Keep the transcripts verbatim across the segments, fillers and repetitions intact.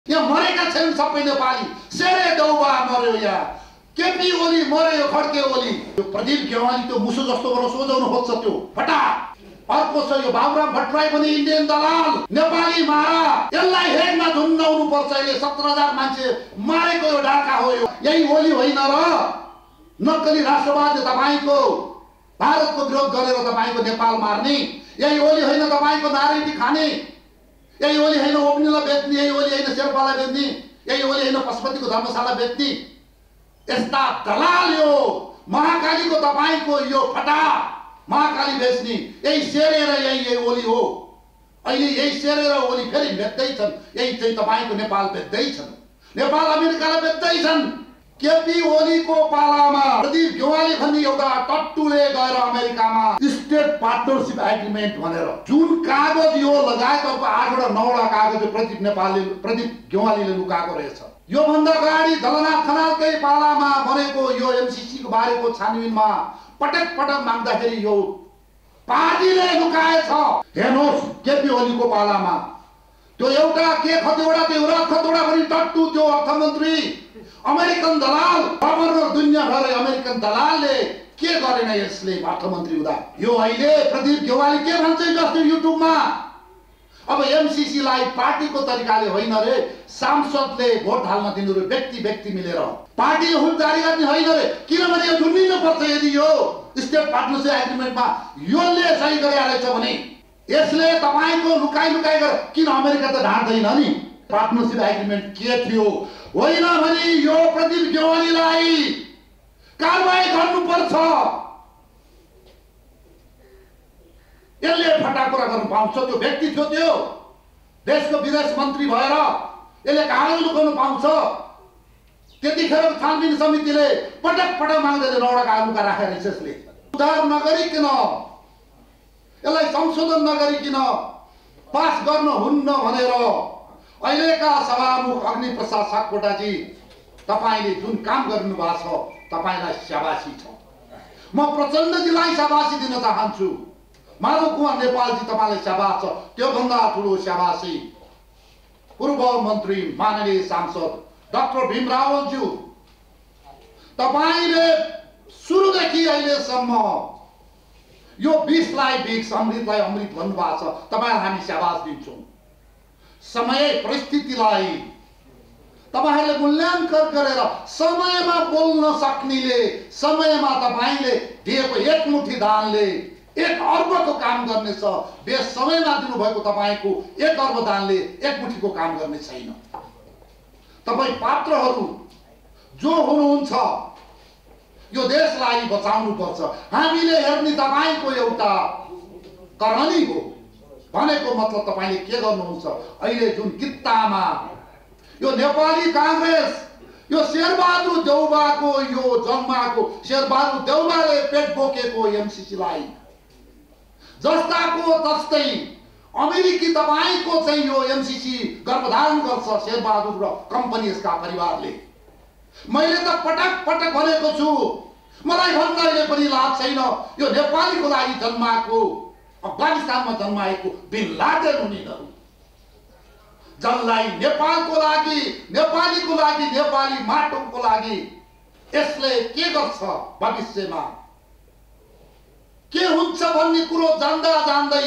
यहाँ मरेका छन् सबै नेपाली। शेरे देउबा मर्यो, यहाँ केपी ओली मर्यो, खड्के ओली। यो प्रदीप गेवाली त्यो मुसो जस्तो गरेर सोझाउनु खोज्छ त्यो फटा। अर्को छ यो बाबुराम भट्टराई पनि इन्डियन दलाल, नेपाली मारा। यसलाई हेडमा झुन्डाउनु पर्छ। यसले सत्र हजार मान्छे मारेको यो डाका हो। यो यही ओली होइन र? नक्कली राष्ट्रवाद तपाईको, भारतको विरोध गरेर तपाईको नेपाल मार्ने। यही ओली होइन तपाईको नारायणी खाने। यही ओली होइन ओप्नीलाई बेच्ने। यही ओली होइन शेर्पालाई बेच्ने। यही ओली होइन पशुपतिको धर्मशाला बेच्ने। यस्ता दलाल यो महाकालीको तपाईको यो फटा महाकाली बेच्ने यही शेरे र यही यही ओली हो। अहिले यही शेरे र ओली फेरि बेच्दैछन्। यही चाहिँ तपाईको नेपाल बेच्दैछन्। नेपाल अमेरिकालाई बेच्दैछन्। केपी ओलीको पालामा प्रदीप गेवाली भन्ने एउटा टट्टुले गएर अमेरिकामा स्टेट पार्टनरशिप एग्रिमेन्ट भनेर जुन कागज यो लगायत अर्को आठवटा नौवटा कागज प्रदीप नेपालले प्रदीप गेवालीले लुकाएको रहेछ। यो भन्दा अगाडि दलनाथ खनालकै पालामा बनेको यो एमसीसी को बारेको छानबिनमा पटक पटक माग्दाखेरि यो पार्टीले लुकाएछ। हेर्नुहोस् केपी ओलीको पालामा त्यो एउटा के खतिवटा त्यो युवराज खतिवटा पनि टट्टु त्यो अर्थमन्त्री अमेरिकन दलाल गभर्नर दुनियाँ भर अमेरिकन दलालले के गरेन यसले अर्थमन्त्री हुँदा। यो अहिले प्रदीप गेवाली के भन्छ जस्तो युट्युबमा अब एमसीसी लाई पार्टीको तरिकाले होइन रे, सांसदले भोट हाल्न दिनु रे, व्यक्ति व्यक्ति मिलेर पार्टीले हुन जारी गर्ने होइन रे। किनभने यो झुन्डिनु पर्छ। यदि यो स्टेट पार्टनरशिप एग्रिमेन्टमा योले सही गरेछ भने यसले तपाईको लुकाइ लुकाइ गरेर किन अमेरिका त ढाड्दैन नि। पार्टनरशिप एग्रिमेन्ट के थियो होइन भने यो प्रदीप गेवालीलाई कारबाही गर्नुपर्छ। यसले फटा कुरा गर्नु पाउँछ। त्यो व्यक्ति थियो, त्यो देशको विदेश मन्त्री भएर यसले कागज लुकाउनु पाउँछ। त्यतिखेर छानबिन समितिले पटक पटक माग्दै नौवटा कागज लुका राखेर रहेछ। यसले सुधार नगरिकन यसलाई संशोधन नगरिकन पास गर्न हुन्न भनेर अहिलेका सभामुख अग्निप्रसाद सापकोटाजी तपाईले जुन काम गर्नु भएको छ तपाईलाई शाबासी छ। म प्रचण्डजीलाई शाबासी दिन चाहन्छु। माधव कुमार नेपालजी तपाईलाई शाबास छ। त्यो भन्दा ठुलो शाबासी पूर्व मन्त्री माननीय सांसद डाक्टर भीम रावलज्यू, तपाईले सुरुदेखि अहिलेसम्म यो विषलाई विष अमृतलाई अमृत भन्नुभएको छ। तपाईलाई हामी शाबास दिन्छौँ। समय परिस्थितिलाई तपाईहरुले मूल्याङ्कन गरेर समयमा बोल्न सक्नेले समयमा तपाईले दिएको एक मुठी दानले एक अर्बको काम गर्नेछ। बेस समयमा दिनुभएको तपाईको एक अर्ब दानले एक मुठीको काम गर्ने छैन। तपाई पात्रहरू जो हुनुहुन्छ यो देशलाई बचाउनु पर्छ। हामीले हेर्ने तपाईको एउटा करनी हो भनेको मतलब तपाईले के गर्नुहुन्छ। अहिले जुन कित्तामा यो नेपाली कांग्रेस यो शेरबहादुर देउबाको यो जन्माको शेरबहादुर देउबाले पेट बोकेको एमसीसी लाई जस्ताको तस्तै अमेरिकी तपाईको चाहिँ यो एमसीसी गर्भधारण गर्छ शेरबहादुर र कम्पनी यसका परिवारले। मैले त पटक पटक भनेको छु मलाई भन्दा अहिले पनि लाज छैन यो नेपालीको लागि जन्माको अफगानिस्तानमा जन्माएको बिन लादेन उनीहरू जसलाई नेपालको लागि नेपालीको लागि नेपाली माटोको लागि यसले के गर्छ भविष्यमा के हुन्छ भन्ने कुरो जान्दा जान्दै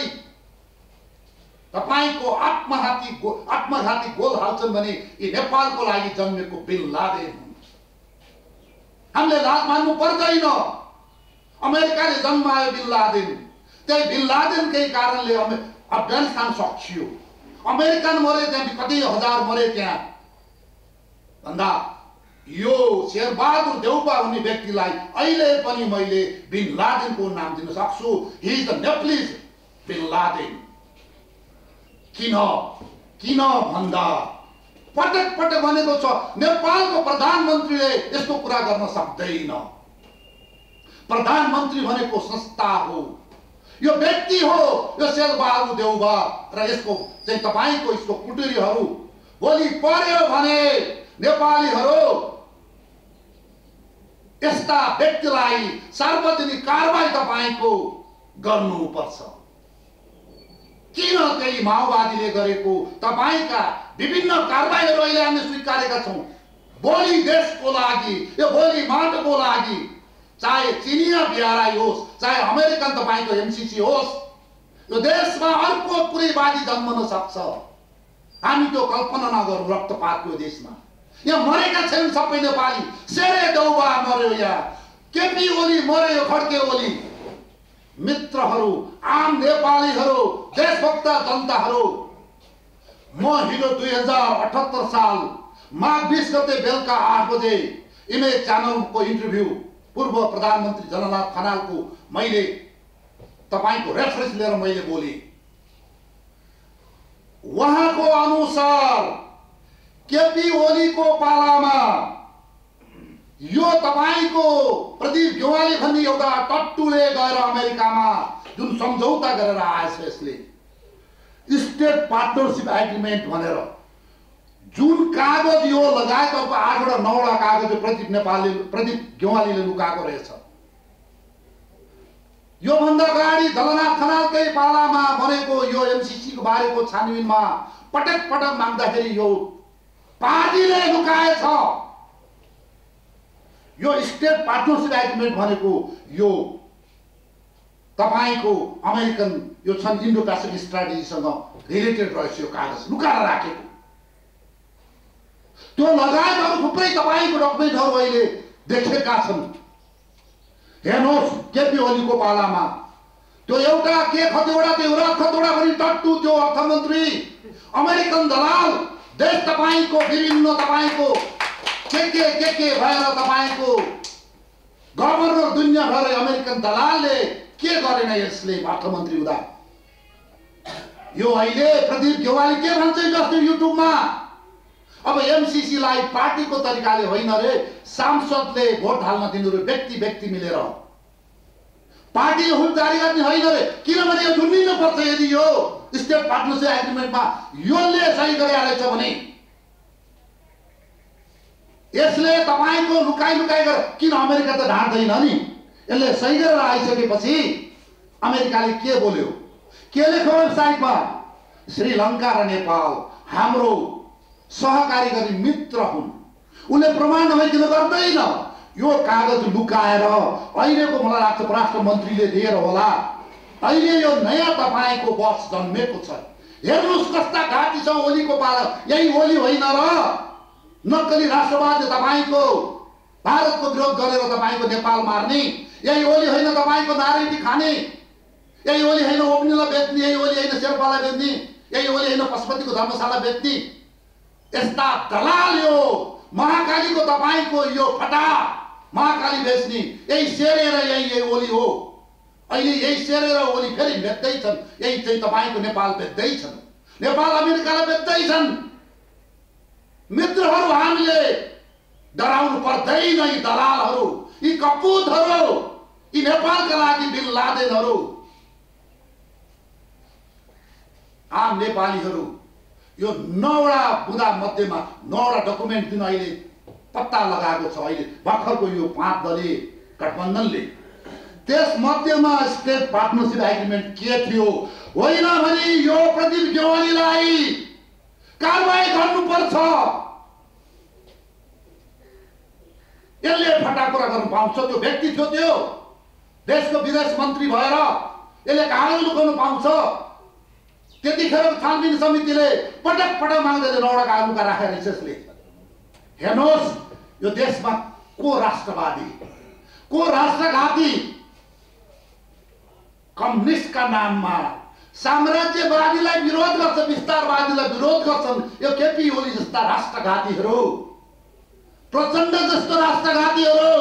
तपाईको आत्मघाती आत्मघाती गोल हाल्छन् भने यी नेपालको लागि जन्मेको बिन लादेन हुन्। हामीले लाज मान्नु पर्दैन। अमेरिकाले जन्मायो बिन लादेन, त्यही बिन लादेनकै कारणले अफगानिस्तान सकियो। अमेरिकन मरे त्यहाँ कति हजार मरे त्यहाँ भन्दा यो शेरबहादुर देउबा हुने व्यक्तिलाई अहिले पनि मैले बिन लादेनको नाम दिन सक्छु। He is the Nepalese bin Laden. किन किन भन्दा पटक पटक भनेको छ नेपालको प्रधानमन्त्रीले यस्तो कुरा गर्न सक्दैन। प्रधानमन्त्री भनेको संस्था हो, यो व्यक्ति हो। यो शेरबहादुर देउबा र यसको चाहिँ तपाईको यसको कुटुरीहरू भोलि पर्यो भने नेपालीहरू यस्ता व्यक्तिलाई सार्वजनिक कारबाही तपाईको गर्नुपर्छ। किन त्यही माओवादीले गरेको तपाईका विभिन्न कारबाहीहरू अहिले हामीले स्वीकारेका छौं। भोलि देशको लागि, यो भोलि माटोको लागि, चाहे चिनिया बिआरआई होस्, चाहे अमेरिकन तपाईको एमसीसी होस्, यो देशमा अर्को कुनै वादी जन्मन सक्छ। हामी त्यो कल्पना नगरौँ। रक्तपातको देशमा यहाँ मरेका छन् सबै नेपाली। शेरे देउबा मर्यो, या केपी ओली मर्यो, खड्के ओली। मित्रहरू, आम नेपालीहरू, देशभक्त जनताहरू, म हिजो दुई हजार अठहत्तर साल माघ बीस गते बेलुका आठ बजे इमेज च्यानलको इन्टरभ्यू पूर्व प्रधानमन्त्री जननाथ खनालको मैले तपाईको रेफरेन्स लिएर मैले बोले। उहाँको अनुसार केपी ओलीको पालामा यो तपाईको प्रदीप गेवाली भन्ने एउटा टट्टुले गएर अमेरिकामा जुन सम्झौता गरेर आएछ, यसले स्टेट पार्टनरशिप एग्रिमेन्ट भनेर जुन कागज यो लगायत अर्को आठवटा नौवटा कागज प्रदीप नेपालले प्रदीप गेवालीले लुकाएको रहेछ। यो भन्दा अगाडि दलनाथ खनालकै पालामा बनेको यो एमसीसी को बारेको छानबिनमा पटक पटक माग्दाखेरि यो पार्टीले लुकाएछ। यो स्टेट पार्टनरशिप एग्रिमेन्ट भनेको यो तपाईको अमेरिकन यो छन् इन्डो पेसिफिक स्ट्राटेजीसँग रिलेटेड रहेछ। यो कागज लुकाएर राखेको, त्यो लगायत अरू थुप्रै तपाईको डकुमेन्टहरू अहिले देखेका छन्। हेर्नुहोस्, केपी ओलीको पालामा त्यो एउटा के खतिवडा त्यो युवराज खतिवडा पनि टट्टु, त्यो अर्थमन्त्री अमेरिकन दलाल, देश तपाईको विभिन्न तपाईको के के के के भएर तपाईको गभर्नर दुनियाँ भएर अमेरिकन दलालले के गरेन यसले अर्थमन्त्री हुँदा। यो अहिले प्रदीप गेवाली के भन्छ जस्तो युट्युबमा, अब एमसीसी लाई पार्टीको तरिकाले होइन रे, सांसदले भोट हाल्न दिनु रे, व्यक्ति व्यक्ति मिलेर पार्टीले हुप जारी गर्ने होइन रे। किनभने यो झुन्डिनु पर्छ। यदि यो स्टेट पार्टनरशिप एग्रिमेन्टमा योले सही गरेछ भने यसले तपाईको लुकाई लुकाई गरेर, किन अमेरिका त ढाँट्दैन नि, यसले सही गरेर आइसकेपछि अमेरिकाले के बोल्यो, के लेख्यो वेबसाइटमा, श्रीलङ्का र नेपाल हाम्रो सहकारी गरी मित्र हुन्। उनले प्रमाण नभइकन गर्दैन। यो कागज लुकाएर अहिलेको मलाई लाग्छ परराष्ट्र मन्त्रीले दिएर होला। अहिले यो नयाँ तपाईको बस जन्मेको छ। हेर्नुस् कस्ता घाटी छ ओलीको पाला। यही ओली होइन र नक्कली राष्ट्रवादी तपाईको भारतको विरोध गरेर तपाईको नेपाल मार्ने, यही ओली होइन तपाईको नारायणी खाने, यही ओली होइन ओप्नीलाई बेच्ने, यही ओली होइन शेर्पालाई बेच्ने, यही ओली होइन पशुपतिको धर्मशाला बेच्ने। यस्ता दलाल यो महाकालीको तपाईको यो फटा महाकाली बेच्ने यही शेरे र यही यही ओली हो। अहिले यही शेरे र ओली फेरि बेच्दैछन्। यही चाहिँ तपाईको नेपाल बेच्दैछन्, नेपाल अमेरिकालाई बेच्दैछन्। मित्रहरू, हामीले डराउनु पर्दैन। यी दलालहरू, यी कपुतहरू, यी नेपालका लागि बिन लादेनहरू। आम नेपालीहरू यो नौवटा बुँदा मध्येमा नौवटा डकुमेन्ट जुन अहिले पत्ता लगाएको छ, अहिले भर्खरको यो पाँच दलीय गठबन्धनले, त्यस मध्येमा स्टेट पार्टनरशिप एग्रिमेन्ट के थियो होइन भने यो प्रदीप गेवालीलाई कारबाही गर्नुपर्छ। यसले फटा कुरा गर्नु पाउँछ। त्यो व्यक्ति थियो, त्यो देशको विदेश मन्त्री भएर यसले कागज लुकाउनु पाउँछ। त्यतिखेर छानबिन समितिले पटक पटक माग्दै नौवटा कागज लुका राखेर यसले। हेर्नुहोस्, यो देशमा को राष्ट्रवादी, को राष्ट्रघाती, कम्युनिस्टका नाममा साम्राज्यवादीलाई विरोध गर्छ, विस्तारवादीलाई विरोध गर्छन्। यो केपी ओली जस्ता राष्ट्रघातीहरू, प्रचण्ड जस्तो राष्ट्रघातीहरू।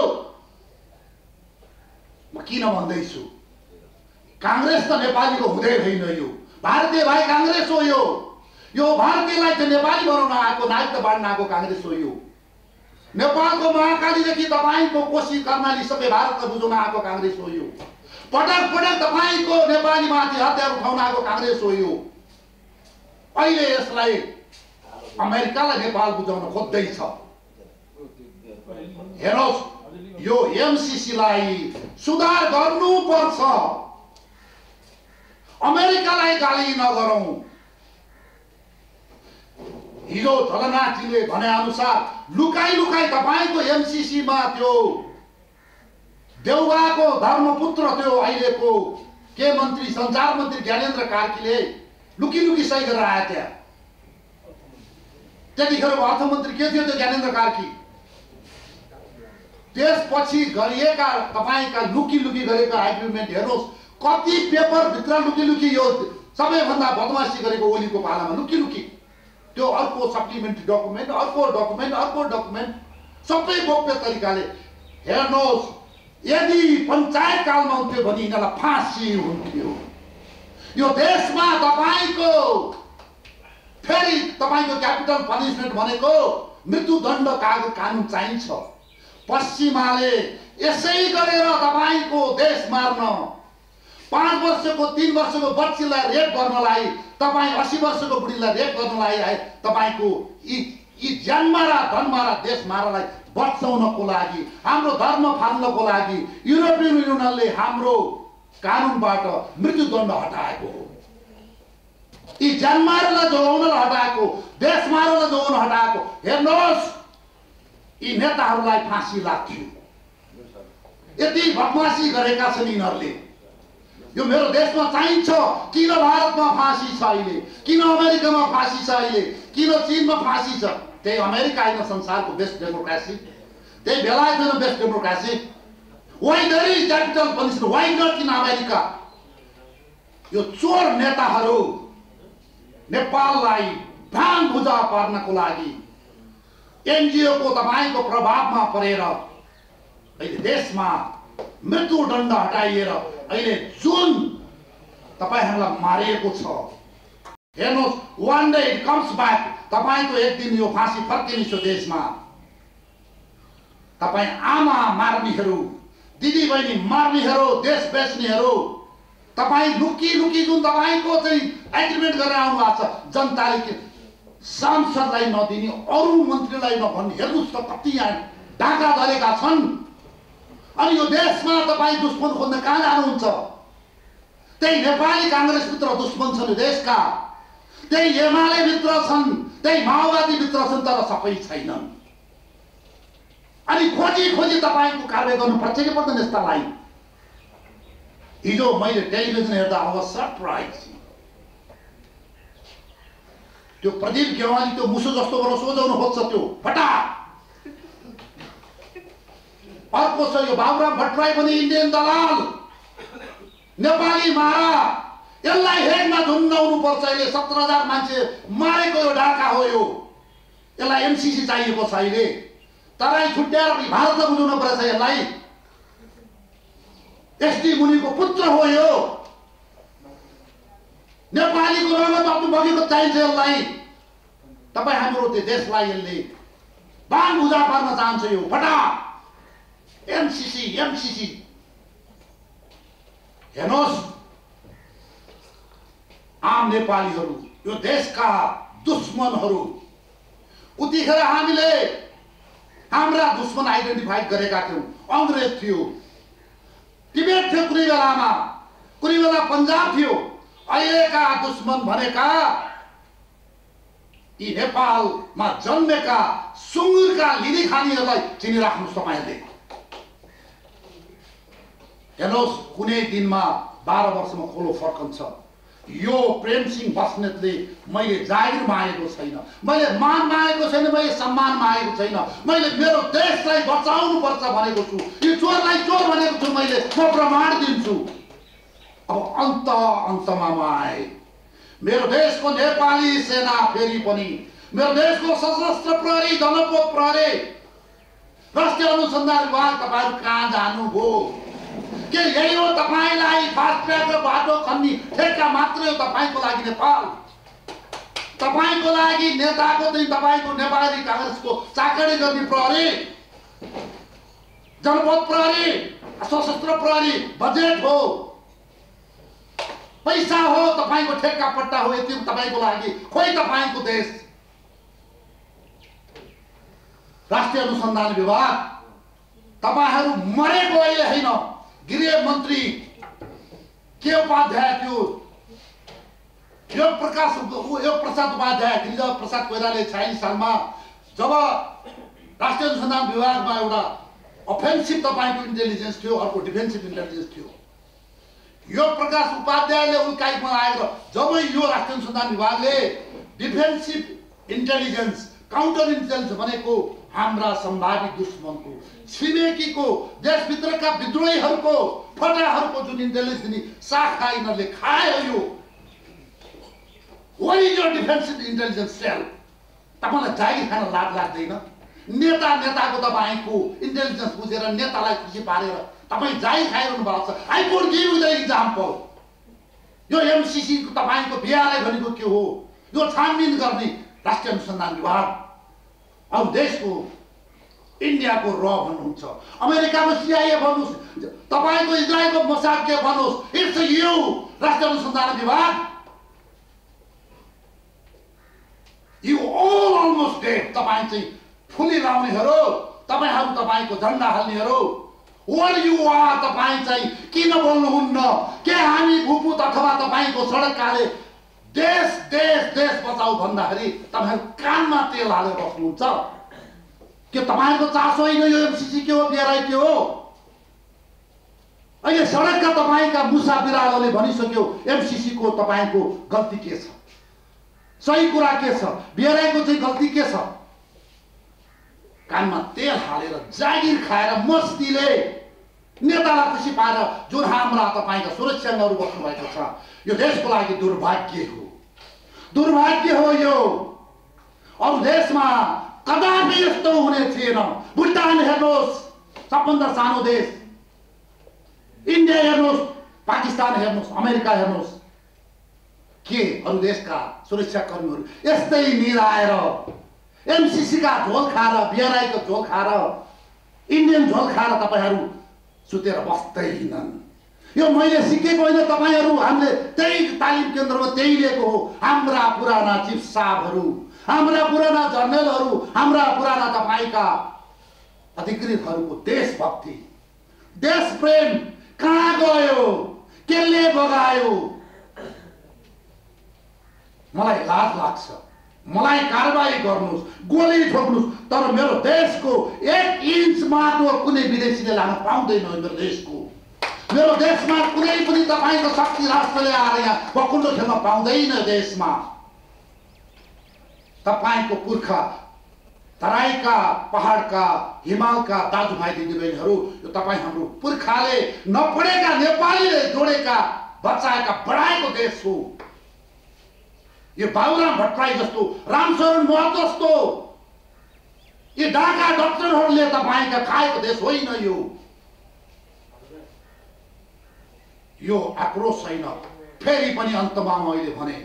म किन भन्दैछु, कांग्रेस त नेपालीको हुँदै होइन। यो भारतीय भाइ कांग्रेस हो। यो यो भारतीयलाई चाहिँ नेपाली बनाउन आएको, नागरिकता बाँड्न आएको कांग्रेस हो। यो नेपालको महाकालीदेखि तपाईको कोशी कर्णाली सबै भारतलाई बुझाउन आएको कांग्रेस हो। यो पटक पटक तपाईको नेपालीमाथि हतियार उठाउन आएको कांग्रेस हो। यो अहिले यसलाई अमेरिकालाई नेपाल बुझाउन खोज्दैछ। हेर्नुहोस्, यो एमसीसी लाई सुधार गर्नुपर्छ। अमेरिकालाई गाली नगरौं। हिजो झलनाथजीले भने अनुसार लुकाई लुकाई तपाईको एमसीसी मा त्यो देउवाको धर्मपुत्र त्यो अहिलेको के मन्त्री सञ्चार मन्त्री ज्ञानेन्द्र कार्कीले लुकी लुकी सही गरेर आए त्यहाँ। त्यतिखेरको अर्थमन्त्री के थियो त्यो ज्ञानेन्द्र कार्की। त्यसपछि गरिएका तपाईका लुकी लुकी गरेका एग्रिमेन्ट हेर्नुहोस्, कति पेपर भित्र लुकी लुकी यो सबैभन्दा बदमासी गरेको ओलीको पालामा लुकी लुकी त्यो अर्को सप्लिमेन्ट्री डकुमेन्ट अर्को डकुमेन्ट अर्को डकुमेन्ट सबै गोप्य तरिकाले। हेर्नुहोस्, यदि पञ्चायत कालमा हुन्थ्यो भने यिनीहरूलाई फाँसी हुन्थ्यो। यो देशमा तपाईको फेरि तपाईको क्यापिटल पनिसमेन्ट भनेको मृत्युदण्ड कानुन चाहिन्छ। पश्चिमाले यसै गरेर तपाईको देश मार्न, पाँच वर्षको तीन वर्षको बच्चीलाई रेप गर्नलाई, तपाईँ अस्सी वर्षको बुढीलाई रेप गर्नलाई आए तपाईको यी यी ज्यानमारा धनमारा देश मारालाई बचाउनको लागि, हाम्रो धर्म फाल्नको लागि युरोपियन युनियनले हाम्रो कानुनबाट मृत्युदण्ड हटाएको हो। यी ज्यानमारालाई जोगाउनलाई हटाएको, देश मारालाई जोगाउन हटाएको। हेर्नुहोस्, यी नेताहरूलाई फाँसी लाग्थ्यो। यति बदमासी गरेका छन् यिनीहरूले। यो मेरो देशमा चाहिन्छ। किन भारतमा फाँसी छ अहिले, किन अमेरिकामा फाँसी छ अहिले, किन चीनमा फाँसी छ? त्यही अमेरिका होइन संसारको बेस्ट डेमोक्रेसी, त्यही बेलायत होइन best democracy. Why there is capital punishment, why not in America? यो चोर नेताहरू नेपाललाई भाङ बुझा पार्नको लागि एनजिओ को तपाईको प्रभावमा परेर अहिले देशमा मृत्युदण्ड हटाइएर अहिले जुन तपाईहरुलाई मारिएको छ। हेर्नुहोस्, one day it comes back. तपाईको एक दिन यो फाँसी फर्किने छ देशमा। तपाई आमा मार्नेहरू, दिदी बहिनी मार्नेहरू, देश बेच्नेहरू, तपाई लुकी लुकी जुन तपाईको चाहिँ एग्रिमेन्ट गरेर आउनु भएको छ, जनताले के सांसदलाई नदिने, अरू मन्त्रीलाई नभन्ने, हेर्नुस् त कति यहाँ ढाका धरेका छन्। अनि यो देशमा तपाई दुश्मन खोज्न कहाँ जानुहुन्छ? त्यही नेपाली कांग्रेस भित्र दुश्मन छन् देशका, त्यही एमाले भित्र छन्, त्यही माओवादी भित्र छन्, तर सबै छैनन्। अनि खोजी खोजी तपाईको कार्य गर्नुपर्छ कि पर्दैन यस्तालाई? हिजो मैले टेलिभिजन हेर्दा I was surprised। त्यो प्रदीप गेवाली त्यो मुसो जस्तो गरेर सोझाउन खोज्छ त्यो फटा। अर्को छ यो बाबुराम भट्टराई पनि इन्डियन दलाल, नेपाली मारा, यसलाई हेडमा झुन्डाउनु पर्छ। अहिले सत्र हजार मान्छे मारेको यो डाका हो। यो यसलाई एमसीसी चाहिएको छ अहिले। तराई छुट्याएर भारतलाई बुझाउनु पर्छ यसलाई। एसडी मुनिको पुत्र हो यो, नेपालीको रगत आफ्नो बगेको चाहिन्छ यसलाई। तपाई हाम्रो देशलाई यसले बाण बुझा पार्न चाहन्छ यो फटा। एमसीसी एमसीसी हेर्नुहोस्, आम नेपालीहरू यो देशका दुश्मनहरू। उतिखेर हामीले हाम्रा दुश्मन आइडेन्टिफाई गरेका थियौं। अंग्रेज थियो, तिब्बत थियो कुनै बेलामा, कुनै बेला पंजाब थियो। अहिलेका दुश्मन भनेका यी नेपालमा जन्मेका सुँगुरका लिली खानीहरूलाई चिनिराख्नुस् तपाईहरुले। हेर्नुहोस्, कुनै दिनमा बाह्र वर्षमा खोलो फर्कन्छ। यो प्रेम सिंह बस्नेतले मैले जागिर मागेको छैन, मैले मान मागेको छैन, मैले सम्मान मागेको छैन, मैले मेरो देशलाई बचाउनु पर्छ भनेको छु। यो चोरलाई चोर भनेको छु मैले, म प्रमाण दिन्छु। अब अन्त अन्तमा म आए। मेरो देशको नेपाली सेना फेरि पनि, मेरो देशको सशस्त्र प्रहरी, जनपद प्रहरी, राष्ट्रिय अनुसन्धान विभाग तपाईहरु कहाँ जानुभयो? के यही हो तपाईलाई फास्ट ट्र्याक र बाटो खन्ने ठेक्का मात्रै हो तपाईको लागि नेपाल? तपाईको लागि नेताको चाहिँ तपाईको नेपाली कांग्रेसको चाकरी गर्ने प्रहरी, जनपद प्रहरी, सशस्त्र प्रहरी बजेट हो, पैसा हो, तपाईको ठेक्का पट्टा हो, यति तपाईको लागि। खोइ तपाईको देश राष्ट्रिय अनुसन्धान विभाग तपाईहरु मरेको अहिले हैन। गृह मन्त्री के उपाध्याय थियो योग प्रकाश योग प्रसाद उपाध्याय गिरिजा प्रसाद कोइरालाले छयालिस सालमा जब राष्ट्रिय अनुसन्धान विभागमा एउटा अफेन्सिभ तपाईको इन्टेलिजेन्स थियो, अर्को डिफेन्सिभ इन्टेलिजेन्स थियो। योग प्रकाश उपाध्यायले उकाइमा आएर जब यो राष्ट्रिय अनुसन्धान विभागले डिफेन्सिभ इन्टेलिजेन्स काउन्टर इन्टेलिजेन्स भनेको हाम्रा सम्भावित दुश्मनको छिमेकीको देशभित्रका विद्रोहीहरूको फटाहरूको जुन इन्टेलिजेन्स दिने शाखा यिनीहरूले खायो, यो वही यो डिफेन्सिभ इन्टेलिजेन्स सेल। तपाईँलाई जागिर खान लाभ लाग्दैन? नेता नेताको तपाईँको इन्टेलिजेन्स बुझेर नेतालाई खुसी पारेर तपाईँ जागिर खाइरहनु भएको छ। I would give you the example. यो एमसिसी को तपाईँको बिहारलाई भनेको के हो? यो छानबिन गर्ने राष्ट्रिय अनुसन्धान विभाग। अब देशको इन्डियाको र भन्नुहुन्छ, अमेरिकाको सिआइए भन्नुहोस्, तपाईँको इजरायलको मोसाद के भन्नुहोस्, इट्स यु राष्ट्रिय अनुसन्धान विभाग। You all almost dead. तपाईँ चाहिँ फुली लाउनेहरू, तपाईँहरू तपाईँको झन्डा हाल्नेहरू, वाट यु आर। तपाईँ चाहिँ किन बोल्नुहुन्न? के हामी भूपुत अथवा तपाईँको सडककाले देश देश देश बचाऊ भन्दाखेरि तपाईहरु कानमा तेल हालेर बस्नुहुन्छ? के तपाईहरुको चासो होइन यो एमसिसी के हो, बिआरआई के हो? अहिले सडकका तपाईका मुसा बिरालोले भनिसक्यो एमसिसी को तपाईको गल्ती के छ, सही कुरा के छ, बिआरआई को चाहिँ गल्ती के छ? कानमा तेल हालेर जागिर खाएर मस्तीले नेतालाई खुसी पारेर जुन हाम्रा तपाईका सुरक्षाहरू बस्नु भएको छ, यो देशको लागि दुर्भाग्य हो, दुर्भाग्य हो यो। अरु देशमा कदापि यस्तो हुने थिएन। भुटान हेर्नुहोस्, सबभन्दा सानो देश, इन्डिया हेर्नुहोस्, पाकिस्तान हेर्नुहोस्, अमेरिका हेर्नुहोस्, के अरु देशका सुरक्षाकर्मीहरू यस्तै निराएर एमसिसी का झोल खाएर, बिआरआई को झोल खाएर, इन्डियन झोल खाएर तपाईहरु सुतेर बस्दैनन्। यो मैले सिकेको होइन, तपाईहरु हामीले त्यही तालिम केन्द्रमा त्यही लिएको हो। हाम्रा पुराना चिफ साहबहरू, हाम्रा पुराना जर्नलहरू, हाम्रा पुराना तपाईका अधिकृतहरूको देशभक्ति, देश प्रेम कहाँ गयो? केले बगायो? मलाई लाज लाग्छ। मलाई कारबाही गर्नुस्, गोली ठोक्नुस्, तर मेरो देशको एक इन्च माटो कुनै विदेशीले लान पाउँदैन। मेरो देशको, मेरो देशमा कुनै पनि तपाईको शक्ति राष्ट्रले आएर यहाँ बकुल्लो खेल्न पाउँदैन। देशमा तपाईको पुर्खा तराईका, पहाडका, हिमालका दाजुभाइ दिदीबहिनीहरू, यो तपाई हाम्रो पुर्खाले नपढेका नेपालीले जोडेका, बचाएका, बढाएको देश हो। यो बाबुराम भट्टराई जस्तो, रामशरण महतो जस्तो, यो डाका डक्टरहरूले तपाईका खाएको देश होइन यो। यो आक्रोश छैन। फेरि पनि अन्तमा मैले भने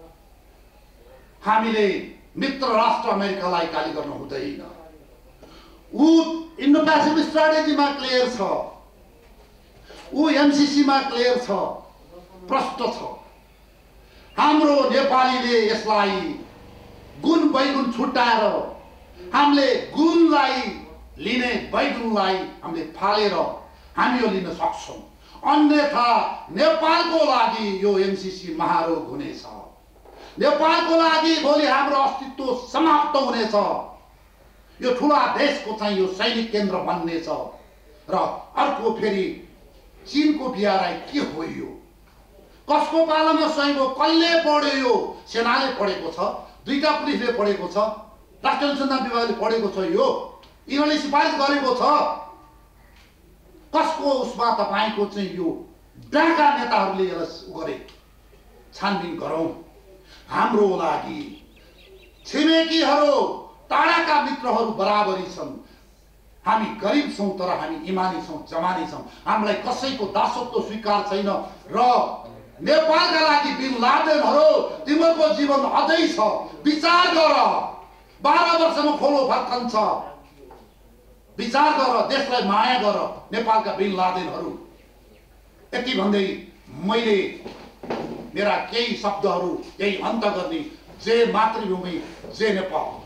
हामीले मित्र राष्ट्र अमेरिकालाई गाली गर्न हुँदैन। ऊ इन्डो पेसिफिक स्ट्राटेजीमा क्लियर छ, ऊ एमसिसी मा क्लियर छ, प्रष्ट छ। हाम्रो नेपालीले यसलाई गुण बैगुण छुट्याएर हामीले गुणलाई लिने बैगुणलाई हामीले फालेर हामी यो लिन सक्छौं। अन्यथा नेपालको लागि यो एमसिसी महारोग हुनेछ। नेपालको लागि भोलि हाम्रो अस्तित्व समाप्त हुनेछ। यो ठूला देशको चाहिँ यो सैनिक केन्द्र बन्नेछ। र अर्को फेरि चीनको बिआरआई के हो? यो कसको पालामा सही हो? कसले पढ्यो? यो सेनाले पढेको छ, दुईटा पुलिसले पढेको छ, राष्ट्रिय अनुसन्धान विभागले पढेको छ, यो यिनीहरूले सिफारिस गरेको छ। कसको उसमा तपाईको चाहिँ यो डाका नेताहरूले यसलाई गरे? छानबिन गरौं। हाम्रो लागि छिमेकीहरू, टाढाका मित्रहरू बराबरी छन्। हामी गरिब छौं तर हामी इमानी छौं, जमानी छौं। हामीलाई कसैको दासत्व स्वीकार छैन। र नेपालका लागि बिन लादेनहरू, तिमीहरूको जीवन अझै छ, विचार गर। बाह्र वर्षमा खोलो फर्कन्छ, विचार गर, देशलाई माया गर। नेपालका बिन लादेनहरू। यति भन्दै मैले मेरा केही शब्दहरू यही अन्त गर्ने। जय मातृभूमि, जय नेपाल।